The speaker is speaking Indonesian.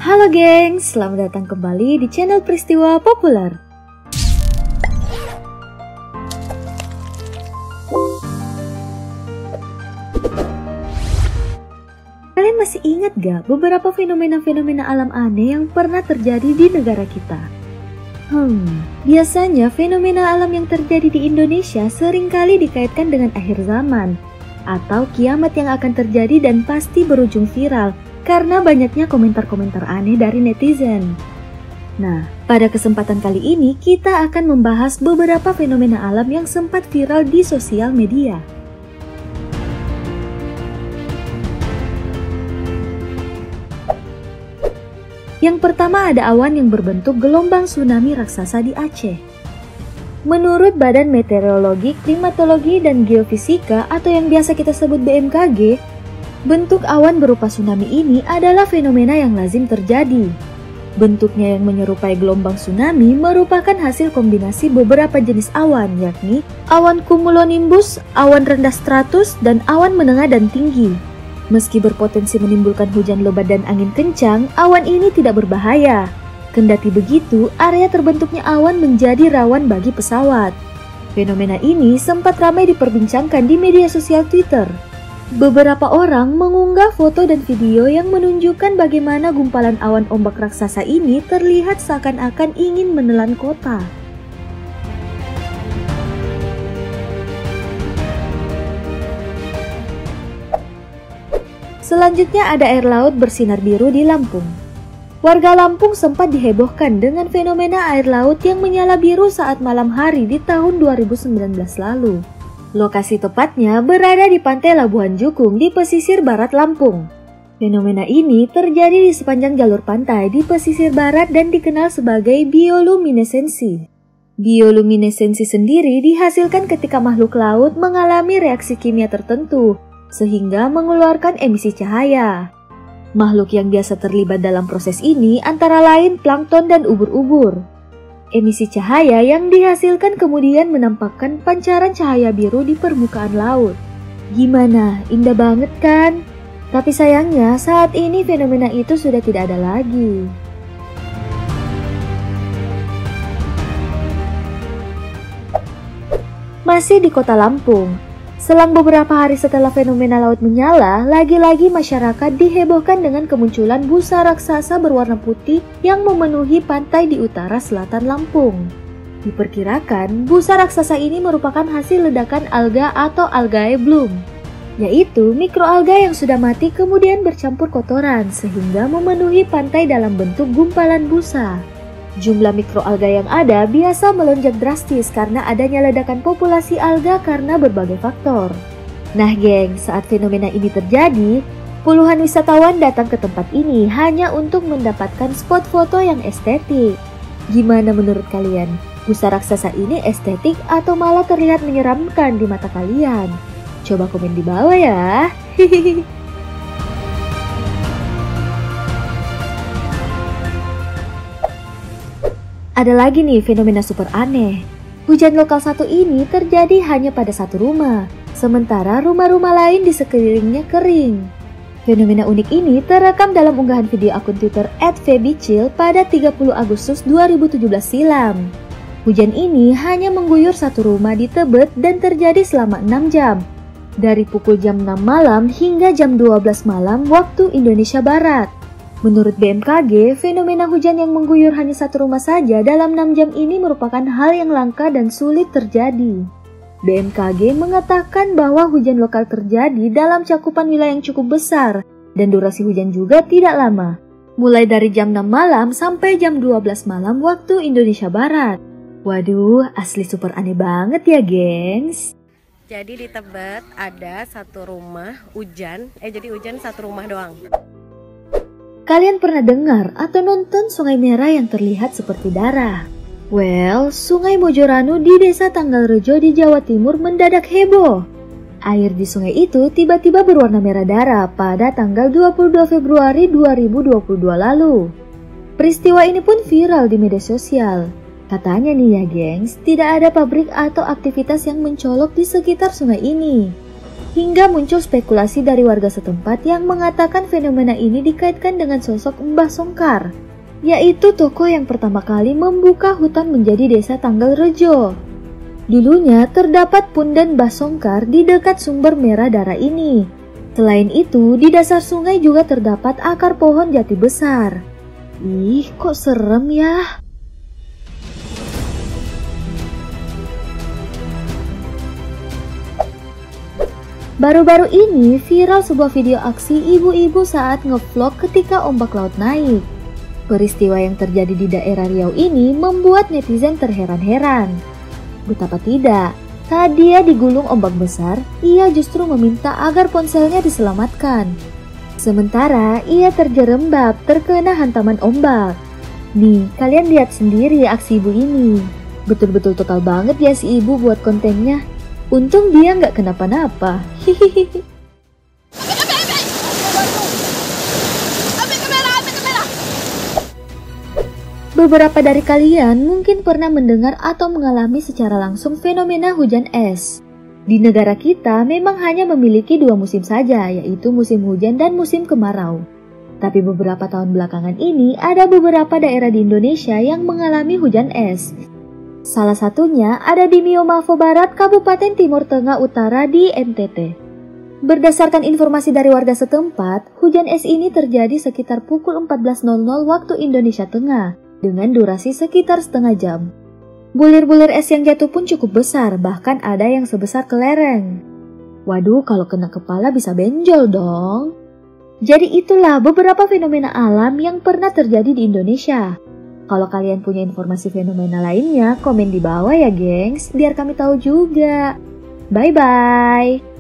Halo gengs, selamat datang kembali di channel Peristiwa Populer. Kalian masih ingat gak beberapa fenomena-fenomena alam aneh yang pernah terjadi di negara kita? Biasanya fenomena alam yang terjadi di Indonesia seringkali dikaitkan dengan akhir zaman atau kiamat yang akan terjadi dan pasti berujung viral karena banyaknya komentar-komentar aneh dari netizen. Nah, pada kesempatan kali ini kita akan membahas beberapa fenomena alam yang sempat viral di sosial media. Yang pertama ada awan yang berbentuk gelombang tsunami raksasa di Aceh. Menurut Badan Meteorologi, Klimatologi, dan Geofisika atau yang biasa kita sebut BMKG, bentuk awan berupa tsunami ini adalah fenomena yang lazim terjadi. Bentuknya yang menyerupai gelombang tsunami merupakan hasil kombinasi beberapa jenis awan, yakni awan cumulonimbus, awan rendah stratus, dan awan menengah dan tinggi. Meski berpotensi menimbulkan hujan lebat dan angin kencang, awan ini tidak berbahaya. Kendati begitu, area terbentuknya awan menjadi rawan bagi pesawat. Fenomena ini sempat ramai diperbincangkan di media sosial Twitter. Beberapa orang mengunggah foto dan video yang menunjukkan bagaimana gumpalan awan ombak raksasa ini terlihat seakan-akan ingin menelan kota. Selanjutnya ada air laut bersinar biru di Lampung. Warga Lampung sempat dihebohkan dengan fenomena air laut yang menyala biru saat malam hari di tahun 2019 lalu. Lokasi tepatnya berada di Pantai Labuhan Jukung di pesisir barat Lampung. Fenomena ini terjadi di sepanjang jalur pantai di pesisir barat dan dikenal sebagai bioluminesensi. Bioluminesensi sendiri dihasilkan ketika makhluk laut mengalami reaksi kimia tertentu, sehingga mengeluarkan emisi cahaya. Makhluk yang biasa terlibat dalam proses ini antara lain plankton dan ubur-ubur. Emisi cahaya yang dihasilkan kemudian menampakkan pancaran cahaya biru di permukaan laut. Gimana? Indah banget kan? Tapi sayangnya saat ini fenomena itu sudah tidak ada lagi. Masih di kota Lampung. Selang beberapa hari setelah fenomena laut menyala, lagi-lagi masyarakat dihebohkan dengan kemunculan busa raksasa berwarna putih yang memenuhi pantai di utara selatan Lampung. Diperkirakan, busa raksasa ini merupakan hasil ledakan alga atau algae bloom, yaitu mikroalga yang sudah mati kemudian bercampur kotoran sehingga memenuhi pantai dalam bentuk gumpalan busa. Jumlah mikroalga yang ada biasa melonjak drastis karena adanya ledakan populasi alga karena berbagai faktor. Nah geng, saat fenomena ini terjadi, puluhan wisatawan datang ke tempat ini hanya untuk mendapatkan spot foto yang estetik. Gimana menurut kalian? Busa raksasa ini estetik atau malah terlihat menyeramkan di mata kalian? Coba komen di bawah ya. Ada lagi nih fenomena super aneh. Hujan lokal satu ini terjadi hanya pada satu rumah, sementara rumah-rumah lain di sekelilingnya kering. Fenomena unik ini terekam dalam unggahan video akun Twitter @febicil pada 30 Agustus 2017 silam. Hujan ini hanya mengguyur satu rumah di Tebet dan terjadi selama 6 jam, dari pukul jam 6 malam hingga jam 12 malam waktu Indonesia Barat. Menurut BMKG, fenomena hujan yang mengguyur hanya satu rumah saja dalam 6 jam ini merupakan hal yang langka dan sulit terjadi. BMKG mengatakan bahwa hujan lokal terjadi dalam cakupan wilayah yang cukup besar dan durasi hujan juga tidak lama, mulai dari jam 6 malam sampai jam 12 malam waktu Indonesia Barat. Waduh, asli super aneh banget ya gengs. Jadi di Tebet ada satu rumah hujan, jadi hujan satu rumah doang. Kalian pernah dengar atau nonton sungai merah yang terlihat seperti darah? Well, sungai Mojoranu di desa Tanggalrejo di Jawa Timur mendadak heboh. Air di sungai itu tiba-tiba berwarna merah darah pada tanggal 22 Februari 2022 lalu. Peristiwa ini pun viral di media sosial. Katanya nih ya gengs, tidak ada pabrik atau aktivitas yang mencolok di sekitar sungai ini. Hingga muncul spekulasi dari warga setempat yang mengatakan fenomena ini dikaitkan dengan sosok Mbah Songkar, yaitu tokoh yang pertama kali membuka hutan menjadi desa Tanggal Rejo. Dulunya terdapat punden Mbah Songkar di dekat sumber merah darah ini. Selain itu, di dasar sungai juga terdapat akar pohon jati besar. Ih, kok serem ya? Baru-baru ini viral sebuah video aksi ibu-ibu saat ngevlog ketika ombak laut naik. Peristiwa yang terjadi di daerah Riau ini membuat netizen terheran-heran. Betapa tidak, saat dia digulung ombak besar, ia justru meminta agar ponselnya diselamatkan. Sementara ia terjerembab terkena hantaman ombak. Nih, kalian lihat sendiri aksi ibu ini. Betul-betul total banget ya si ibu buat kontennya. Untung dia nggak kenapa-napa. Hihihi. Beberapa dari kalian mungkin pernah mendengar atau mengalami secara langsung fenomena hujan es. Di negara kita memang hanya memiliki dua musim saja, yaitu musim hujan dan musim kemarau. Tapi beberapa tahun belakangan ini ada beberapa daerah di Indonesia yang mengalami hujan es. Salah satunya ada di Mio Mavo Barat, Kabupaten Timur Tengah Utara di NTT. Berdasarkan informasi dari warga setempat, hujan es ini terjadi sekitar pukul 14.00 waktu Indonesia Tengah, dengan durasi sekitar setengah jam. Bulir-bulir es yang jatuh pun cukup besar, bahkan ada yang sebesar kelereng. Waduh, kalau kena kepala bisa benjol dong. Jadi itulah beberapa fenomena alam yang pernah terjadi di Indonesia. Kalau kalian punya informasi fenomena lainnya, komen di bawah ya gengs, biar kami tahu juga. Bye-bye.